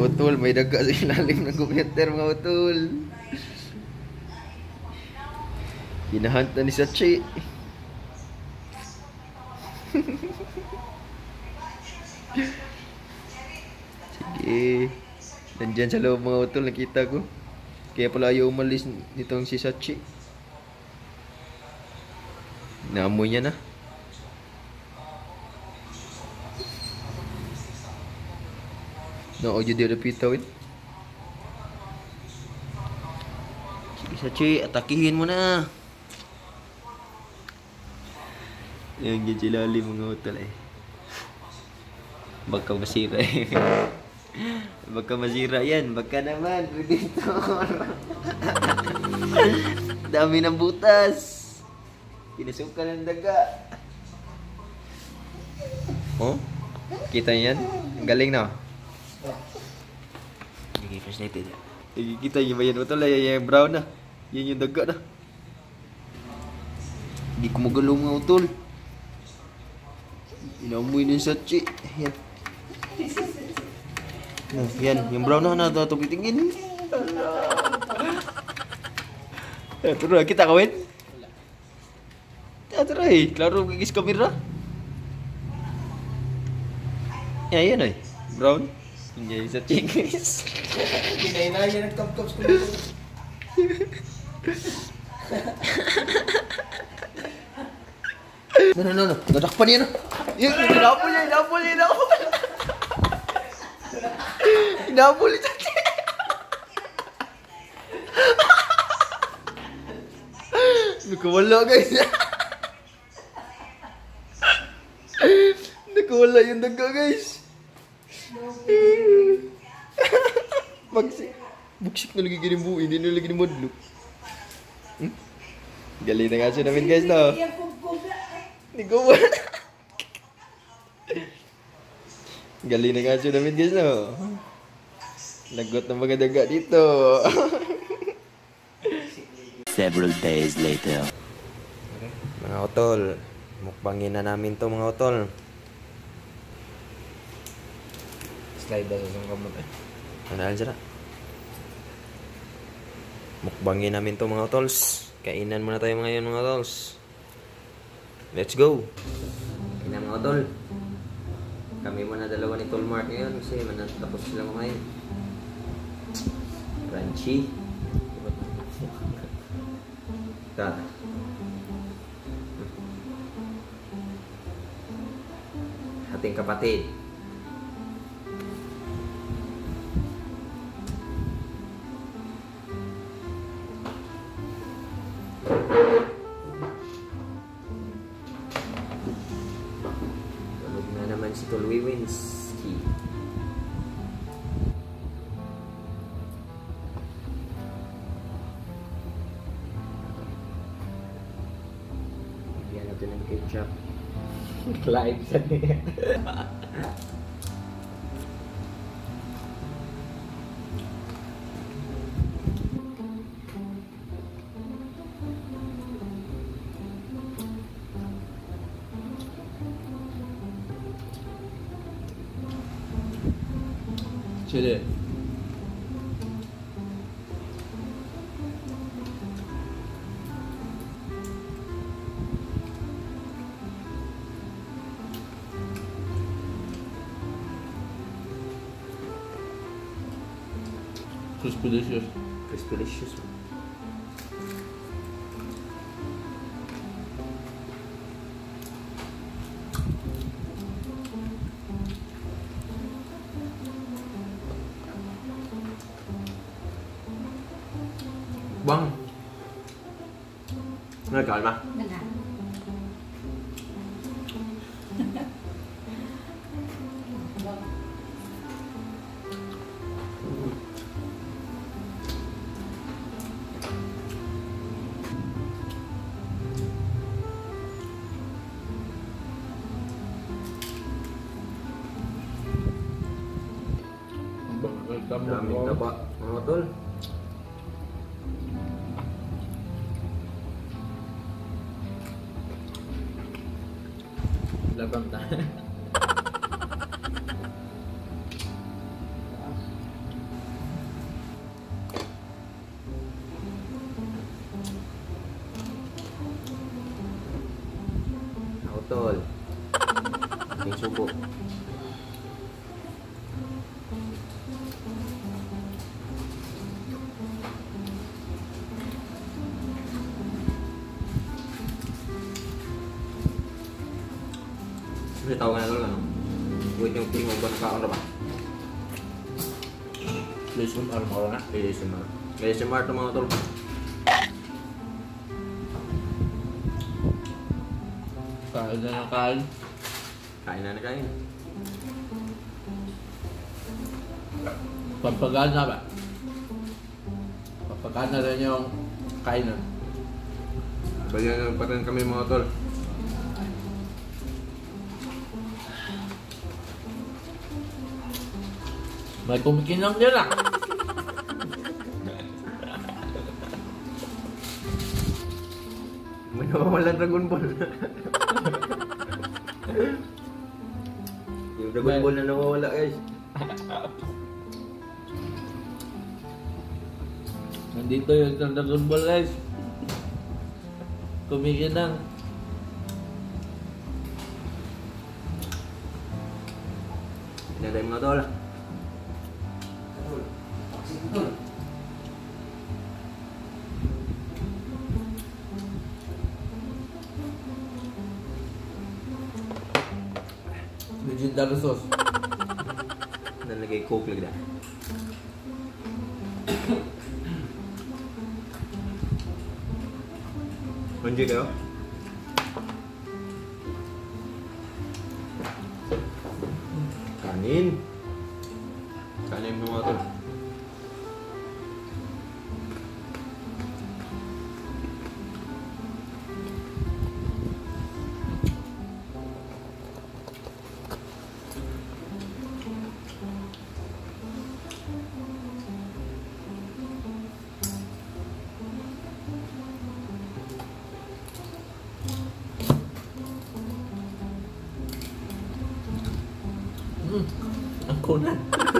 utol, may daga sa ilalim ng computer mga utol. Hinahanta ni Sachi. Sige. Nandyan sa loob mga utol, nakita ko. Kaya pala ayaw umalis nitong si Sachi. Naamoy niya na. No, jadi ada pitawin. Sige Sachi, atakihin mo na. Yang gijilali mga utol eh. Baka masira eh. Baka masira yan. Baka naman. Predator. Dami ng butas. Pinasukan ng daga. Oh? Kita yan? Ang galing na. Okay, fascinated. Kita yung ba yan utol? Yung brown na. Yan yung daga na. Hindi ko magalaw mga utol. Inamoy din sa Sachi. Yan. Yan, yung brown na natutugit-tingin. Ito na, kita kawin? Ito na eh, klaro kikis kamera. Yan eh, brown. Hindi sa Sachi guys. Kinainaya nagkap-kaps ko. No. Nadakpan niya na. Hinapol niya. Hinapol niya. Nakawala guys. Nakawala yung daga guys. Buksik na lagi ganyan buo. Hindi na lagi ni modlo. Galing na nga siya namin guys no. Hindi ko ba? Galing na nga siya namin guys no. Lagot ng mga daga dito. Several days later. Mga utol, mukbangin na namin to mga utol. Slide daw sa kamot eh. Ano sila? Mukbangin namin to mga utols. Kainan muna tayo ngayon mga utols. Let's go! Kaya mga utol. Kami muna dalawa ni Tol Mark ngayon kasi manatapos sila kumain. Crunchy. Tat. Ating kapatid. Tulog na naman si Tol Wiwinski. Bigyan natin ng ketchup. Live sa niya. Chile. Crispy delicious. Crispy delicious. Bang. Nagkain ba? Nagkain. Daming taba, mga tol. Labang tayo. tol. Aking subo. Kasi tawag na tol, ano? Buwit yung tingog ba nakaon na ba? ASMR mo na. ASMR. ASMR to mga tol. Kain na ng kain. Kain na kain. Pampagana ba? Pampagana rin yung kainan. Bagyan pa rin kami mga tol. May kumikinang dyan ah. May nawawalan Dragon Ball. Yung Dragon Ball na nawawala guys. Nandito yung isang Dragon Ball guys. Kumikinang. Pinaday mga tol. Legendary sauce. Nalagay coke lagi dah. Lanjut kayo. Kanin. Kanin mga tol. Ang kunat.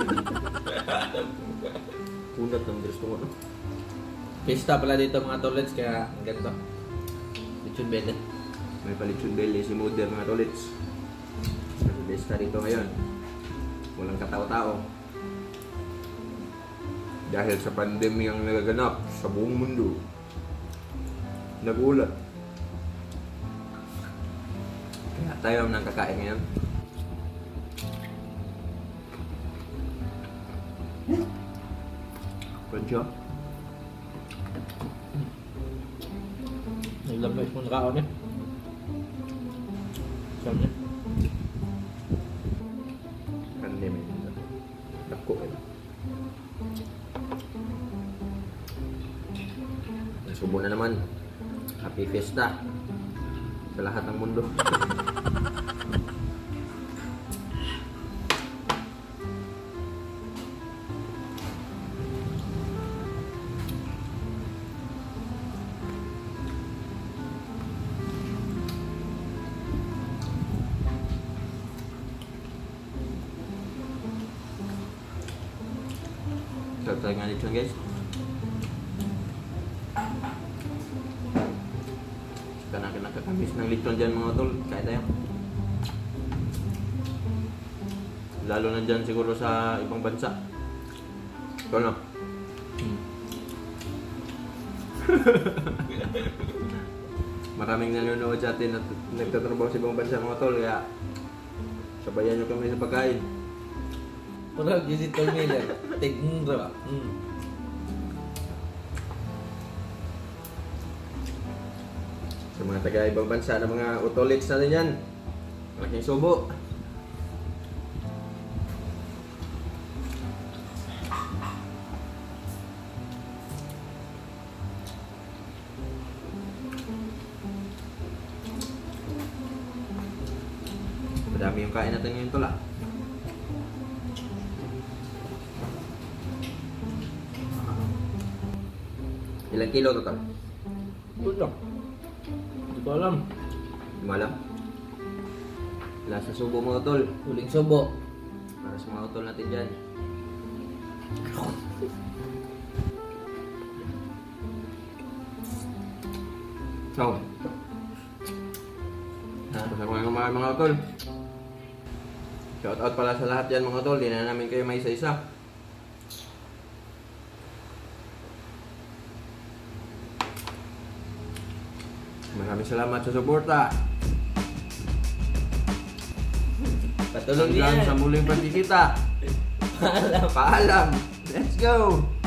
Kunat ng gusto ko, no? Pista pala dito mga tolets kaya ang ganito. Lechon bele. May palitsyon belly si Moder mga tolits. Besta dito ngayon. Walang katao-tao. Dahil sa pandemya ang nagaganap sa buong mundo. Nagulat. Kaya tayo ang nakakain ngayon. Pancho? Naglamay mo na kaon eh. Saan niya? Pandemya. Dako eh. Nasubo na naman. Happy Fiesta sa lahat ng mundo. Sarap talaga nga lechon guys. Kanaka nakakamiss ng lechon dyan mga tol. Kaya tayo. Lalo na dyan siguro sa ibang bansa. Tol no? Maraming nanonood sa atin at nagtatrabaho sa ibang bansa mga tol. Kaya sabayan nyo kami sa pagkain. Murag yung si Tol Miller. Tignan ba? Sa mga taga ibang bansa na mga utolits natin yan. Malaking subo. Madami yung kain natin ngayon tol ah. Ilang kilo total? Good lang. Hindi ko alam. Hindi mo alam? Wala sa subo mga tol. Huling subo. Para sa mga utol natin dyan. So, Tapos ako nga mga utol. Shout out pala sa lahat yan mga utol. Di na namin kayo may isa-isa. Maraming salamat sa suporta. Patuloy Hanggang niyan. sa muling pagkikita. Paalam. Let's go!